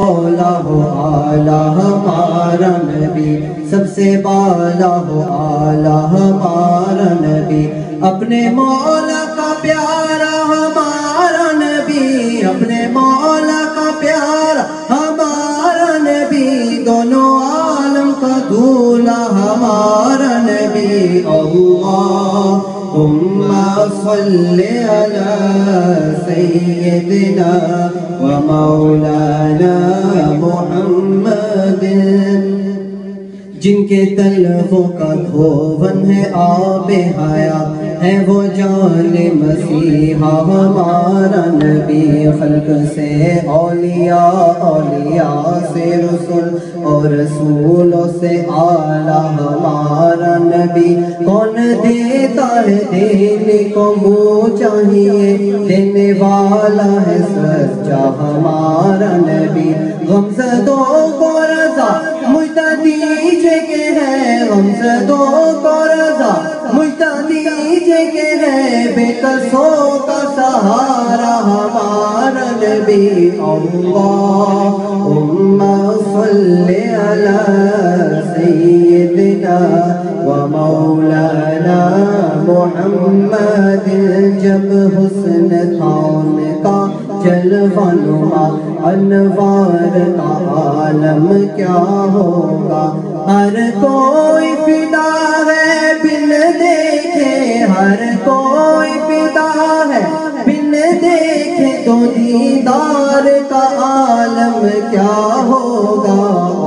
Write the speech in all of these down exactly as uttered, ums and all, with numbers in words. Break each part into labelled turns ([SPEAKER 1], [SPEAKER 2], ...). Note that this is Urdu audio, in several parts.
[SPEAKER 1] اولا ہو اعلیٰ ہمارا نبی، سب سے بالا ہو اعلیٰ ہمارا نبی، اپنے مولا کا پیارا ہمارا نبی، اپنے مولا کا پیارا ہمارا نبی، دونوں عالم کا دولہا ہمارا نبی۔ اللہم صل علی سیدنا و مولانا محمد، جن کے تلووں کا دھون ہے آب حیات، ہے وہ جان مسیحا ہمارا نبی، خلق سے اولیاء، اولیاء سے رسول، اور رسولوں سے اعلیٰ ہمارا نبی۔ کون دیتا ہے دینے کو منہ چاہیے، دینے والا ہے سچا ہمارا نبی۔ غمزدوں کو رضا مجھتا دیجئے کہ ہے، غمزدوں کو رضا مجھتا دیجئے کہ ہے، بے کسوں کا سہارا ہمارا نبی۔ اللہم صل علی سیدنا و مولانا محمد، جب حسن تھا ان کا جلوہ نما، انوار کا عالم کیا ہوگا، ہر کوئی فدا ہے بن دیکھے، ہر کوئی فدا ہے بن دیکھے، تو دیدار کا عالم کیا ہوگا۔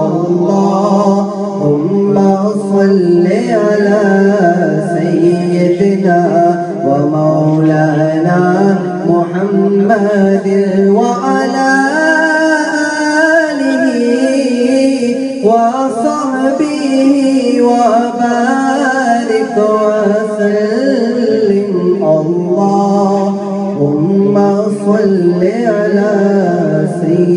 [SPEAKER 1] اللہم صل علی سیدنا و مولانا محمد وعلى آله وصحبه وبارك وسلم۔ اللهم صل على سيدنا